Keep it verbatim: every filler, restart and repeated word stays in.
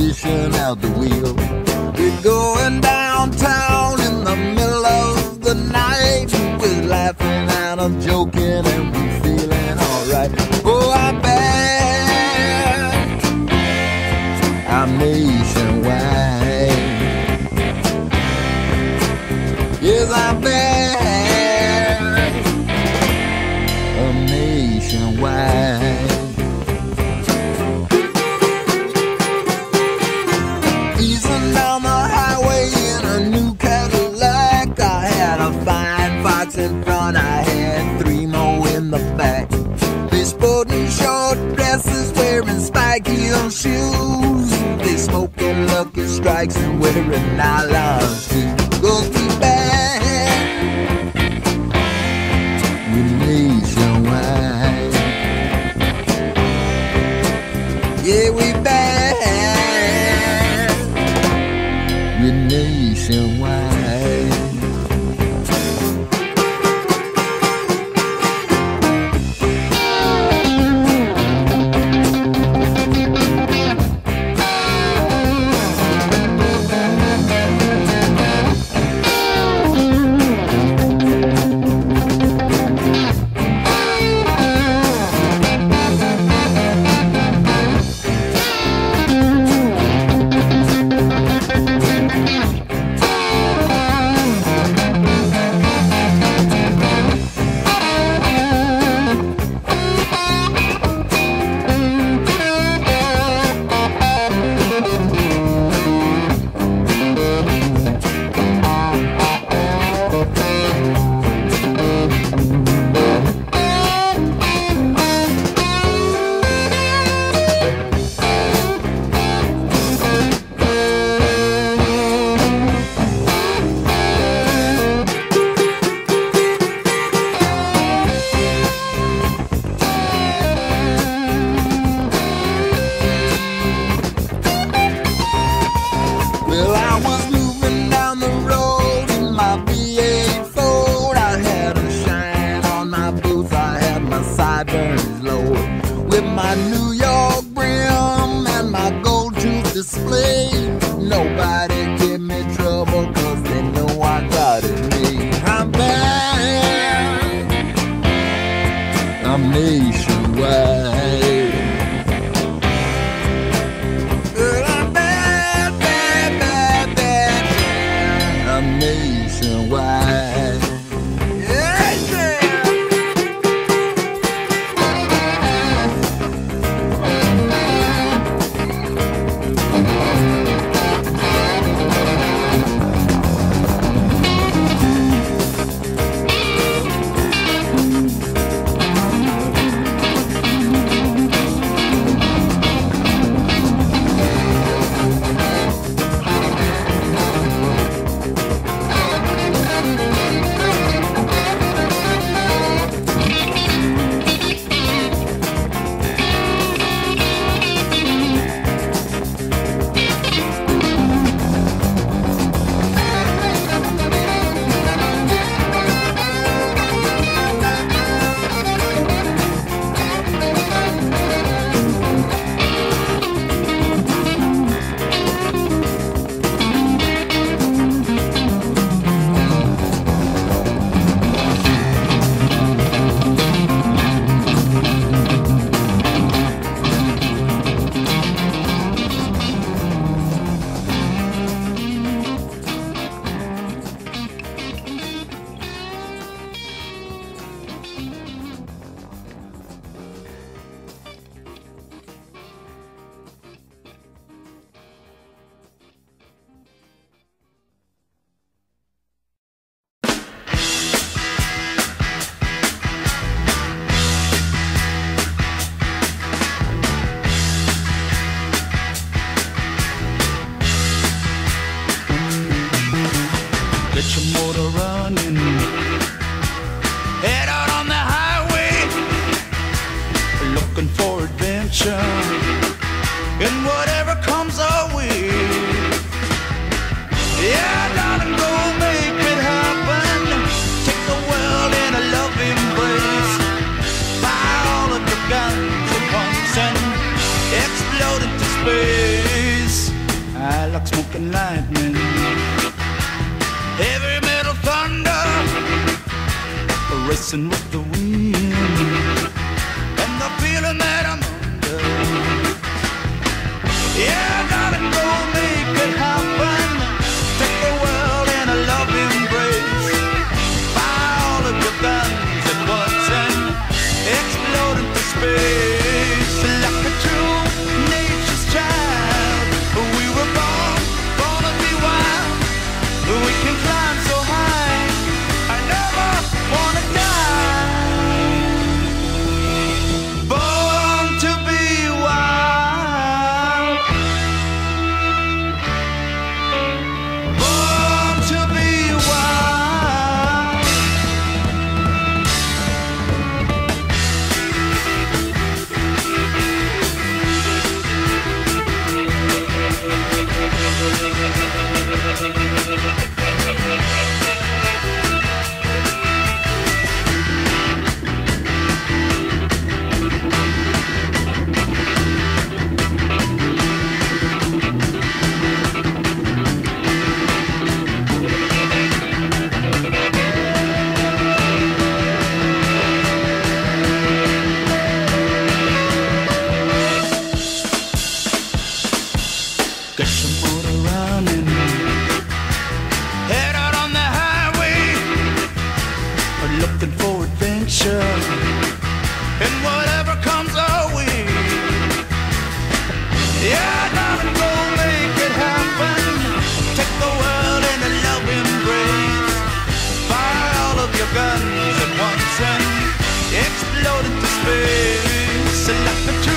position at the wheel. We're going downtown in the middle of the night. We're laughing and I'm joking and we're feeling alright. Oh, I'm back, I'm nationwide. Yes, I'm back, I'm nationwide. Easing down the highway in a new Cadillac. I had a fine fox in front, I had three more in the back. They sporting short dresses, wearing spike heel shoes. They smoking Lucky Strikes and wearing nylons too. Go be back, we're nationwide. Yeah, we back, we're nationwide. Well, I was moving down the road in my B eight Ford. I had a shine on my boots, I had my sideburns lowered. With my New York brim and my gold tooth display. Nobody give me trouble cause they know I got it made. I'm back, I'm nationwide. Nationwide. Yeah, yeah. Get your motor running, head out on the highway, looking for adventure and whatever comes our way. Yeah, darling, go make it happen. Take the world in a love embrace. Fire all of your guns at once and explode into space. striking lightning, heavy metal thunder, racing with the wind, and the feeling that I'm under. Yeah, gotta go make it happen. Take the world in a love embrace. Fire all of your guns at once and explode into space. Like a true nature's child, we were born, born to be wild. We can climb so high, I never wanna die. Born to be wild, born to be wild. Get your motor running, head out on the highway, looking for adventure, and whatever comes our way. Yeah, gotta go make it happen. Take the world in a love embrace. Fire all of your guns at once and explode into space. Like a true